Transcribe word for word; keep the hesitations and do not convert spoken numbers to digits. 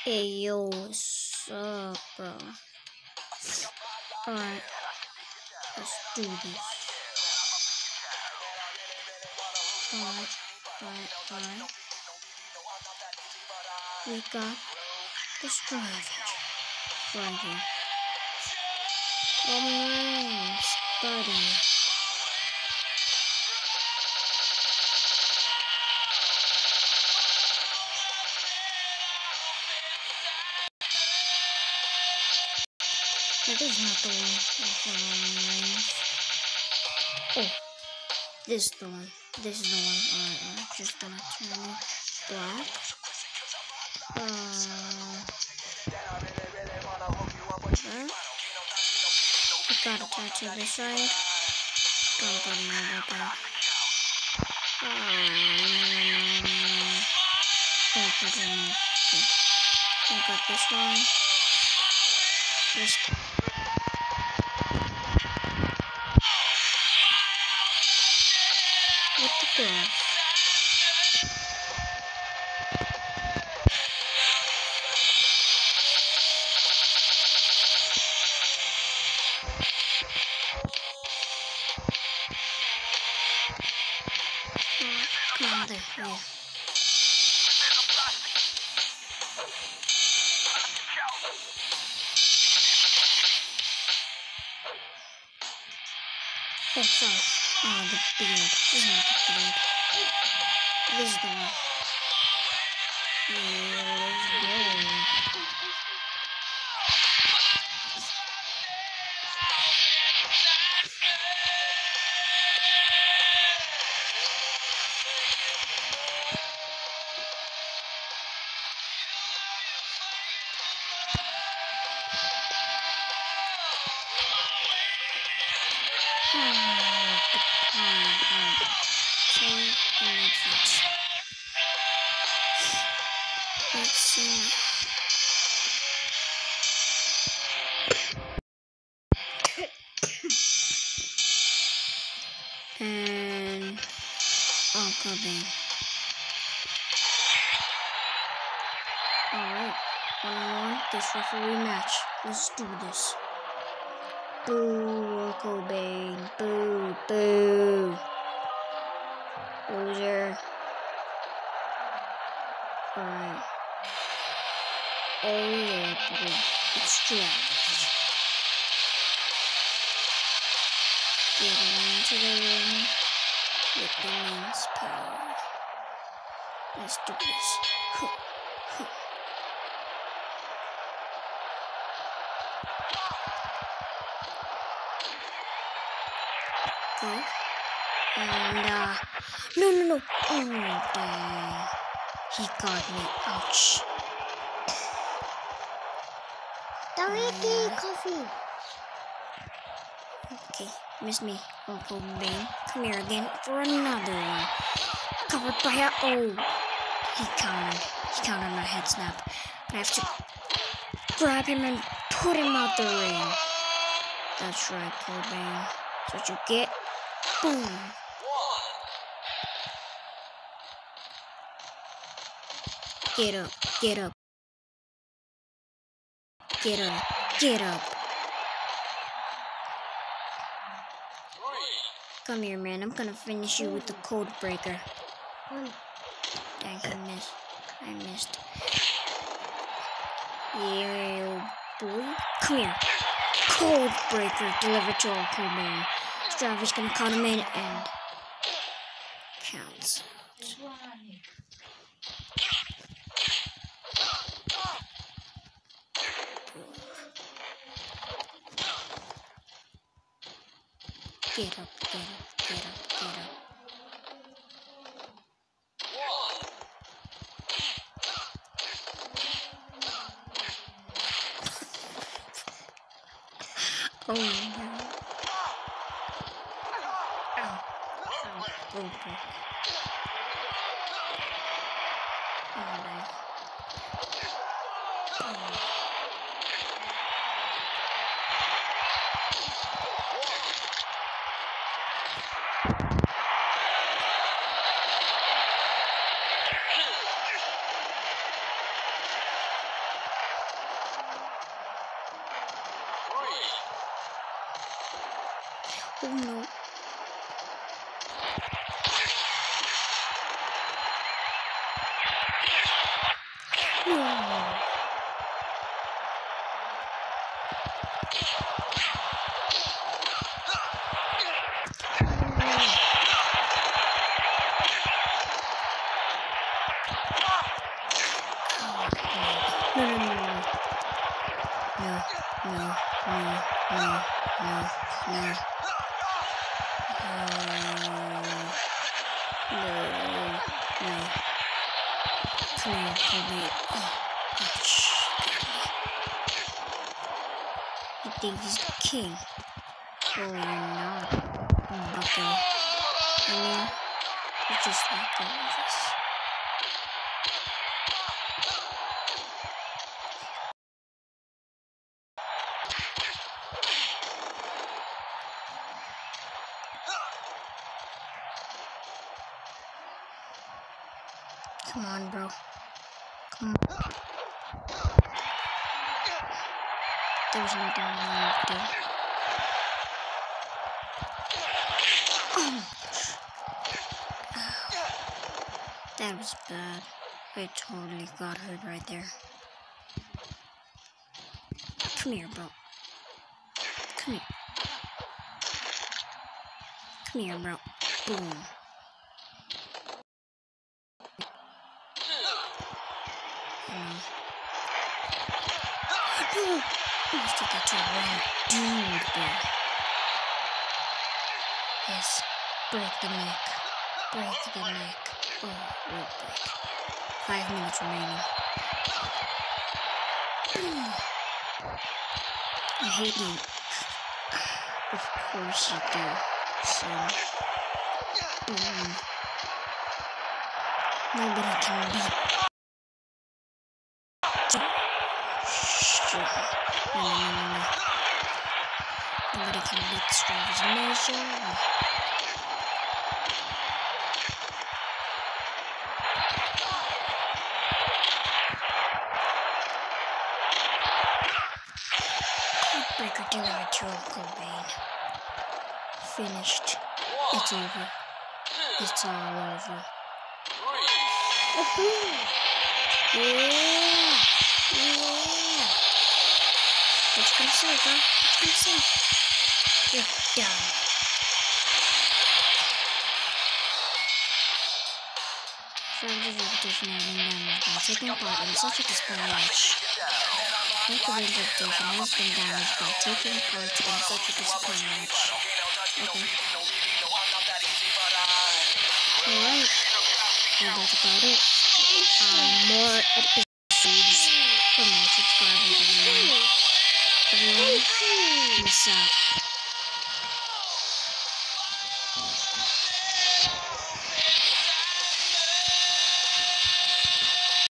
Hey yo, what's up, bro? Alright, let's do this. Alright, alright, alright. We got the STRAVAGE right here. Roman Reigns, buddy. That is not the one with Roman Reigns. Oh, this is the one. This is the one. Alright, alright. Just gonna turn it black. Uh, okay. I got a tattoo this side. Don't go to my weapon. Oh, no, no, no, no. Oh, okay. I got this one. This. What the fuck? Come on, there, yeah. Oh, sorry. Oh, the beard. This is not the beard. This is the one. Yeah, let's go. Let's see. And oh, Kobe. Alright, one on one. This for a rematch. Let's do this. Boo, Kobe. Boo, boo. Loser. Alright. Oh yeah, boy. It's STRAVAGE. Getting into the ring with the men's power. Let's do this. Huh. Huh. Okay. And uh no no no. Oh dang. He got me. Ouch. Don't eat the coffee. Okay, miss me, Uncle Bane. Come here again for another one. Covered by a oh, he countered. He countered my head snap. I have to grab him and put him out the ring. That's right, Cobain. That's what you get. Boom. Get up, get up. Get up, get up. Come here, man. I'm gonna finish you with the code breaker. Dang, I missed. I missed. Yeah, boy. Come here. Code breaker delivered to our cool man. STRAVAGE gonna count him in and counts. Get up, get up, get up, get up. Oh no. Ow. Ow. Oh, okay. Oh, dang. Oh. Oh no. No. No, no, no, no. No, no, no, no, no, no. No, no. Come here, Kobe. Oh, ouch. You think he's the king? Oh, you're not. Okay. I mean, you're just like all of us. Come on, bro. Come on. There's nothing I can do. Oh. That was bad. I totally got hurt right there. Come here, bro. Come here. Come here, bro. Boom. Oh, I still got to run. Dude, bro. Yes. Break the neck. Break the neck. Oh, real break. Five minutes remaining. I hate you. Of course you do. So, mm, nobody can beat. No, no, no, no, no. Nobody can beat STRAVAGE Nation. Breaker delivered to Cobain. Finished. It's over. It's all over. Yeah! Yeah! What you gonna say, bro? What you gonna say? You're done. STRAVAGE's reputation has been damaged by taking part in such a display match. STRAVAGE's reputation has been damaged by taking part in such a display match. Okay. Alright. Well, that's about it. Um, more episodes from my subscribers, everyone. Everyone, peace out.